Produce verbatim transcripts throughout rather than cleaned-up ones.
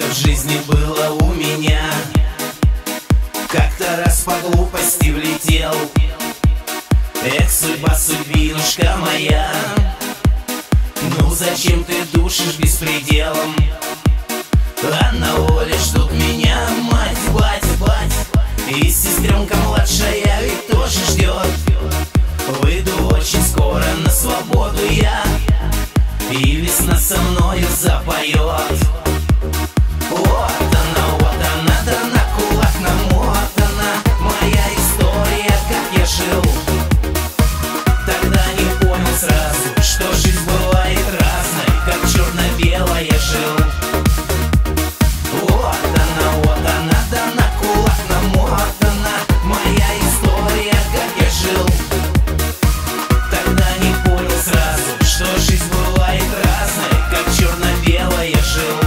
в жизни было у меня. Как-то раз по глупости влетел. Эх, судьба, судьбинушка моя, ну зачем ты душишь беспределом? А на воле ждут меня мать, бать, бать, и сестренка младшая ведь тоже ждет. Выйду очень скоро на свободу я, и весна со мною запоет. Вот она, вот она, да на кулак намотана, моя история, как я жил. Тогда не понял сразу, что жизнь бывает разной, как черно-белое жил. Вот она, вот она, да на кулак намотана, моя история, как я жил. Тогда не понял сразу, что жизнь бывает разной, как черно-белое жил.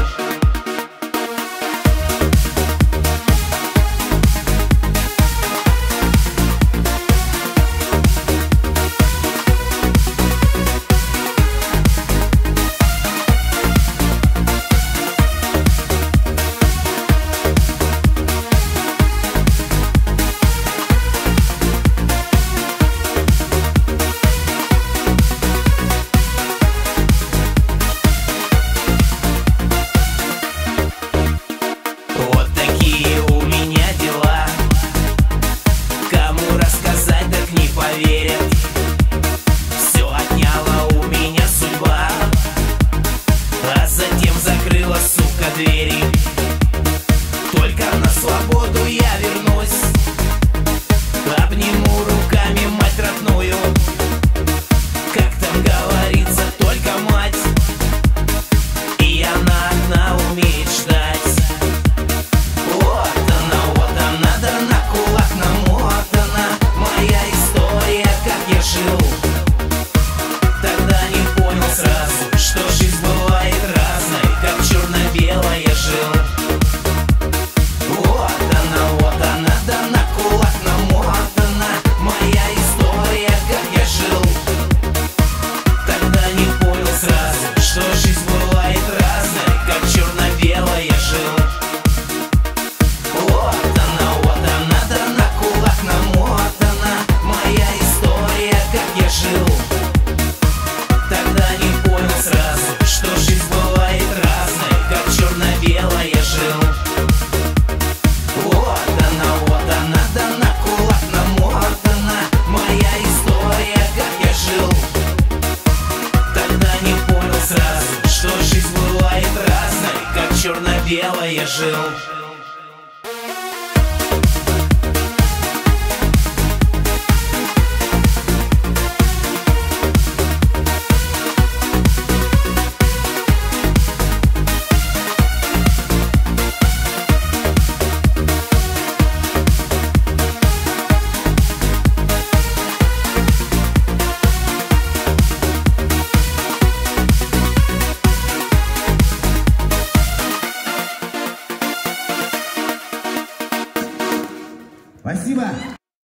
Все отняла у меня судьба, а затем закрыла, сука, двери. Только на свободу я вернусь, обниму руками мать родную. Как там говорится, только мать, и она одна умеет ждать. Вот она, вот она, да на кулак намотана, моя история, как я жил. Тогда не понял сразу, что жизнь бывает разной, как черно-белое жил. Вот она, вот она, да на кулак намотана, моя история, как я жил. Тогда не понял сразу, что жизнь бывает разной, как черно-белое жил. Вот она, вот она, да на кулак намотана, моя история, как я жил. Тогда не понял сразу, что жизнь бывает разной, как черно-белое жил. Вот она, вот она, да на кулак намотана, моя история, как я жил. Тогда не понял сразу, что жизнь бывает разной, как черно-белое жил. Спасибо.